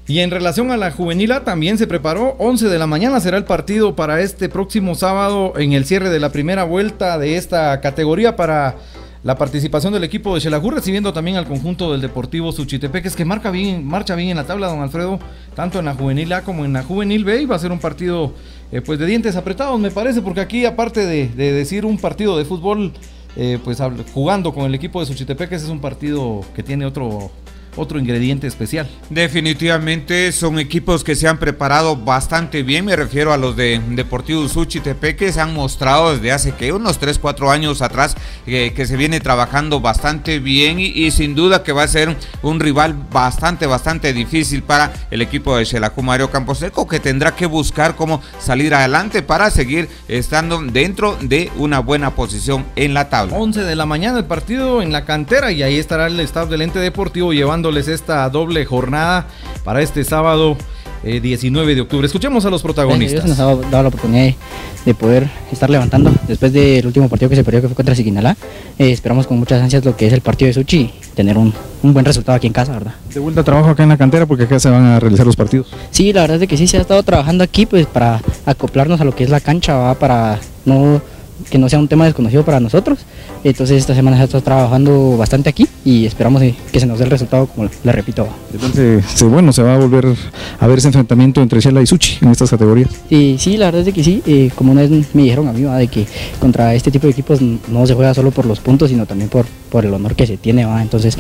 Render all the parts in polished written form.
Y en relación a la juvenil A también se preparó, 11 de la mañana será el partido para este próximo sábado en el cierre de la primera vuelta de esta categoría para la participación del equipo de Xelajú, recibiendo también al conjunto del Deportivo Suchitepeques, que marcha bien en la tabla, don Alfredo, tanto en la juvenil A como en la juvenil B, y va a ser un partido pues de dientes apretados, me parece, porque aquí aparte de decir un partido de fútbol, pues jugando con el equipo de Suchitepeques, es un partido que tiene otro ingrediente especial. Definitivamente son equipos que se han preparado bastante bien, me refiero a los de Deportivo Suchitepeque, se han mostrado desde hace unos 3-4 años atrás que se viene trabajando bastante bien y sin duda que va a ser un rival bastante difícil para el equipo de Xelajú Mario Camposeco, que tendrá que buscar cómo salir adelante para seguir estando dentro de una buena posición en la tabla. 11 de la mañana el partido en la cantera, y ahí estará el staff del ente deportivo llevándoles esta doble jornada para este sábado 19 de octubre. Escuchemos a los protagonistas. Nos ha dado la oportunidad de poder estar levantando después del último partido que se perdió, que fue contra Siquinalá. Esperamos con muchas ansias lo que es el partido de Suchi y tener un buen resultado aquí en casa, ¿verdad? ¿De vuelta a trabajo acá en la cantera porque acá se van a realizar los partidos? Sí, la verdad es que sí, se ha estado trabajando aquí pues para acoplarnos a lo que es la cancha, ¿va? Para que no sea un tema desconocido para nosotros. Entonces esta semana se ha estado trabajando bastante aquí y esperamos que se nos dé el resultado, como le repito. Entonces, bueno, se va a volver a ver ese enfrentamiento entre Xela y Suchi en estas categorías. Sí, la verdad es que sí, como una vez me dijeron a mí, ¿va? De que contra este tipo de equipos no se juega solo por los puntos, sino también por el honor que se tiene, ¿va? Entonces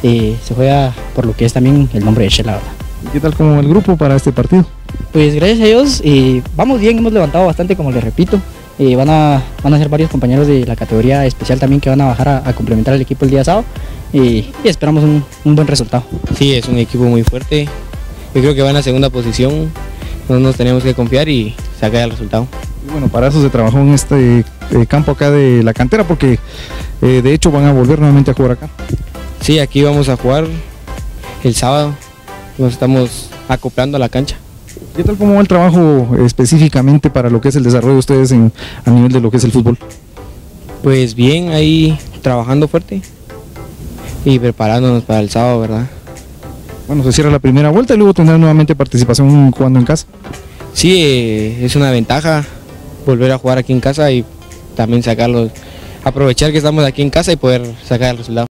se juega por lo que es también el nombre de Xela, ¿verdad? ¿Qué tal como el grupo para este partido? Pues gracias a Dios vamos bien, hemos levantado bastante, como les repito. Van a ser varios compañeros de la categoría especial también que van a bajar a complementar el equipo el día sábado y esperamos un buen resultado. Sí, es un equipo muy fuerte, yo creo que va en la segunda posición, no nos tenemos que confiar y sacar el resultado. Y bueno, para eso se trabajó en este campo acá de la cantera, porque de hecho van a volver nuevamente a jugar acá. Sí, aquí vamos a jugar el sábado, nos estamos acoplando a la cancha. ¿Qué tal cómo va el trabajo específicamente para lo que es el desarrollo de ustedes a nivel de lo que es el fútbol? Pues bien, ahí trabajando fuerte y preparándonos para el sábado, ¿verdad? Bueno, se cierra la primera vuelta y luego tendrán nuevamente participación jugando en casa. Sí, es una ventaja volver a jugar aquí en casa y también aprovechar que estamos aquí en casa y poder sacar el resultado.